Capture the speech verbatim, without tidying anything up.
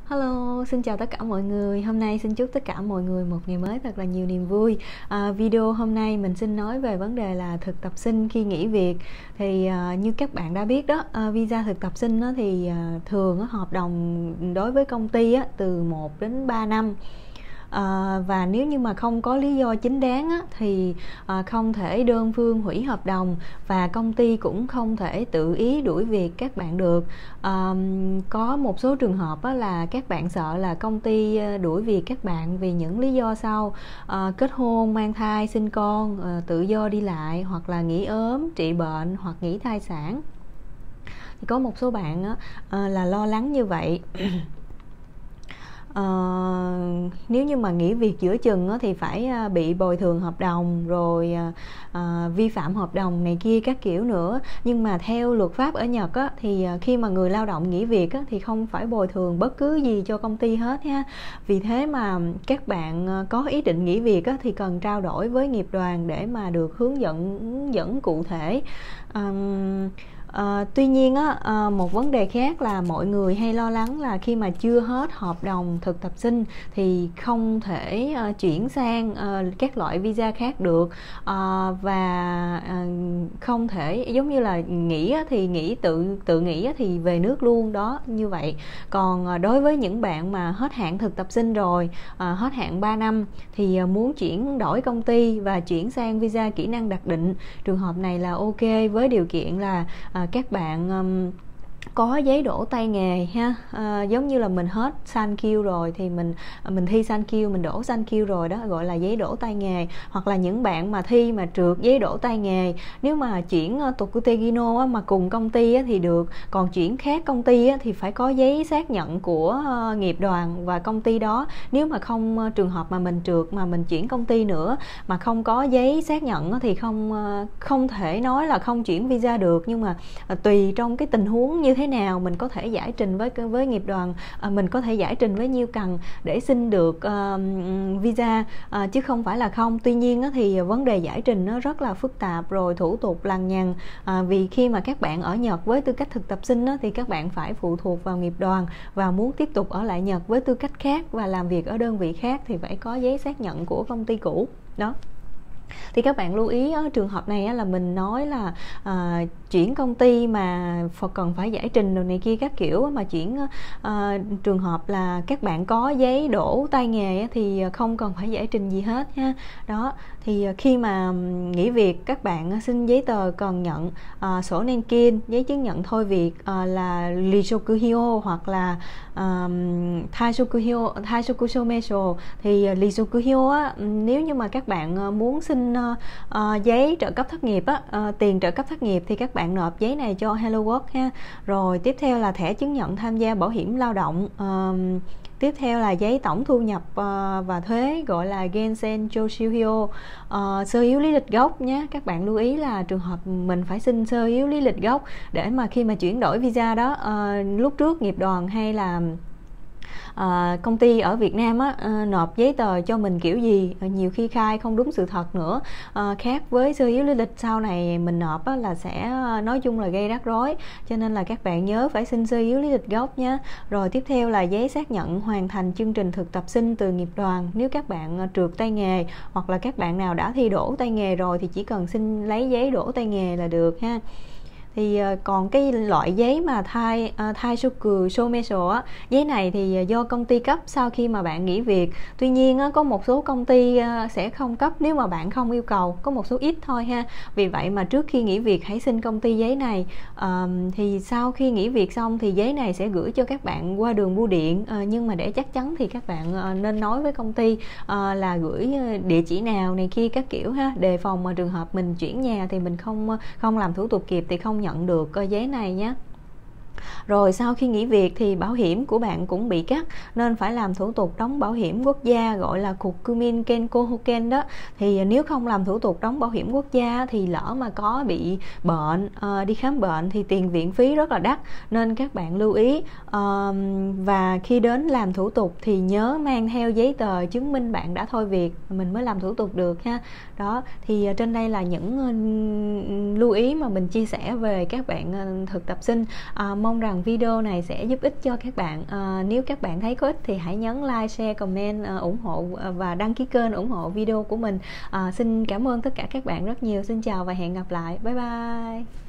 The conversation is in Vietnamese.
Hello, xin chào tất cả mọi người. Hôm nay xin chúc tất cả mọi người một ngày mới thật là nhiều niềm vui. À, video hôm nay mình xin nói về vấn đề là thực tập sinh khi nghỉ việc. Thì à, như các bạn đã biết đó, à, visa thực tập sinh đó, thì à, thường á, hợp đồng đối với công ty á, từ một đến ba năm. À, và nếu như mà không có lý do chính đáng á, thì à, không thể đơn phương hủy hợp đồng, và công ty cũng không thể tự ý đuổi việc các bạn được. À, có một số trường hợp á, là các bạn sợ là công ty đuổi việc các bạn vì những lý do sau: à, kết hôn, mang thai, sinh con, à, tự do đi lại, hoặc là nghỉ ốm, trị bệnh, hoặc nghỉ thai sản. Thì có một số bạn á, à, là lo lắng như vậy. Uh, nếu như mà nghỉ việc giữa chừng á, thì phải uh, bị bồi thường hợp đồng, rồi uh, uh, vi phạm hợp đồng này kia các kiểu nữa. Nhưng mà theo luật pháp ở Nhật á, thì uh, khi mà người lao động nghỉ việc á, thì không phải bồi thường bất cứ gì cho công ty hết ha. Vì thế mà các bạn uh, có ý định nghỉ việc á, thì cần trao đổi với nghiệp đoàn để mà được hướng dẫn hướng dẫn cụ thể. Um, À, tuy nhiên á, à, một vấn đề khác là mọi người hay lo lắng là khi mà chưa hết hợp đồng thực tập sinh thì không thể à, chuyển sang à, các loại visa khác được, à, và à, không thể giống như là nghỉ á, thì nghỉ tự tự nghỉ á, thì về nước luôn đó, như vậy. Còn à, đối với những bạn mà hết hạn thực tập sinh rồi, à, hết hạn ba năm thì à, muốn chuyển đổi công ty và chuyển sang visa kỹ năng đặc định, trường hợp này là ok, với điều kiện là à, các bạn um, có giấy đỗ tay nghề ha. À, giống như là mình hết Sankyu rồi thì mình mình thi Sankyu, mình đỗ Sankyu rồi đó, gọi là giấy đỗ tay nghề. Hoặc là những bạn mà thi mà trượt giấy đỗ tay nghề, nếu mà chuyển uh, Tokute Gino á, mà cùng công ty á, thì được, còn chuyển khác công ty á, thì phải có giấy xác nhận của uh, nghiệp đoàn và công ty đó. Nếu mà không uh, trường hợp mà mình trượt mà mình chuyển công ty nữa mà không có giấy xác nhận á, thì không uh, không thể nói là không chuyển visa được. Nhưng mà uh, tùy trong cái tình huống như thế nào mình có thể giải trình với với nghiệp đoàn, à, mình có thể giải trình với nhiêu cần để xin được uh, visa, uh, chứ không phải là không. Tuy nhiên á, thì vấn đề giải trình nó rất là phức tạp, rồi thủ tục lằng nhằng, à, vì khi mà các bạn ở Nhật với tư cách thực tập sinh á, thì các bạn phải phụ thuộc vào nghiệp đoàn, và muốn tiếp tục ở lại Nhật với tư cách khác và làm việc ở đơn vị khác thì phải có giấy xác nhận của công ty cũ đó. Thì các bạn lưu ý ở trường hợp này á, là mình nói là à, chuyển công ty mà cần phải giải trình đồ này kia các kiểu, mà chuyển à, trường hợp là các bạn có giấy đỗ tay nghề á, thì không cần phải giải trình gì hết ha. Đó, thì khi mà nghỉ việc các bạn xin giấy tờ cần nhận à, sổ Nenkin, giấy chứng nhận thôi việc, à, là Risokuhyo hoặc là um, Taisokuhyo, Taisokushomeisho. Thì Risokuhyo á, nếu như mà các bạn muốn xin uh, uh, giấy trợ cấp thất nghiệp á, uh, tiền trợ cấp thất nghiệp thì các bạn nộp giấy này cho Hello Work ha. Rồi tiếp theo là thẻ chứng nhận tham gia bảo hiểm lao động. Uh, Tiếp theo là giấy tổng thu nhập uh, và thuế, gọi là Gensen Choshuhyo. uh, Sơ yếu lý lịch gốc nhé. Các bạn lưu ý là trường hợp mình phải xin sơ yếu lý lịch gốc để mà khi mà chuyển đổi visa đó, uh, lúc trước nghiệp đoàn hay là À, công ty ở Việt Nam á, à, nộp giấy tờ cho mình kiểu gì, à, nhiều khi khai không đúng sự thật nữa, à, khác với sơ yếu lý lịch sau này mình nộp á, là sẽ nói chung là gây rắc rối. Cho nên là các bạn nhớ phải xin sơ yếu lý lịch gốc nhé. Rồi tiếp theo là giấy xác nhận hoàn thành chương trình thực tập sinh từ nghiệp đoàn. Nếu các bạn trượt tay nghề hoặc là các bạn nào đã thi đỗ tay nghề rồi thì chỉ cần xin lấy giấy đỗ tay nghề là được ha. Thì còn cái loại giấy mà thai uh, thai Shoku Shomeisho á, giấy này thì do công ty cấp sau khi mà bạn nghỉ việc. Tuy nhiên á, có một số công ty uh, sẽ không cấp nếu mà bạn không yêu cầu, có một số ít thôi ha. Vì vậy mà trước khi nghỉ việc hãy xin công ty giấy này. Uh, thì sau khi nghỉ việc xong thì giấy này sẽ gửi cho các bạn qua đường bưu điện, uh, nhưng mà để chắc chắn thì các bạn uh, nên nói với công ty uh, là gửi địa chỉ nào này kia các kiểu ha, đề phòng mà trường hợp mình chuyển nhà thì mình không không làm thủ tục kịp thì không nhận được giấy này nhé. Rồi sau khi nghỉ việc thì bảo hiểm của bạn cũng bị cắt, nên phải làm thủ tục đóng bảo hiểm quốc gia, gọi là Kokumin Kenko Hoken đó. Thì nếu không làm thủ tục đóng bảo hiểm quốc gia thì lỡ mà có bị bệnh, uh, đi khám bệnh thì tiền viện phí rất là đắt, nên các bạn lưu ý. Uh, và khi đến làm thủ tục thì nhớ mang theo giấy tờ chứng minh bạn đã thôi việc mình mới làm thủ tục được ha. Đó, thì trên đây là những uh, lưu ý mà mình chia sẻ về các bạn uh, thực tập sinh. Uh, mong rằng video này sẽ giúp ích cho các bạn. À, nếu các bạn thấy có ích thì hãy nhấn like, share, comment, à, ủng hộ và đăng ký kênh ủng hộ video của mình. À, xin cảm ơn tất cả các bạn rất nhiều. Xin chào và hẹn gặp lại. Bye bye.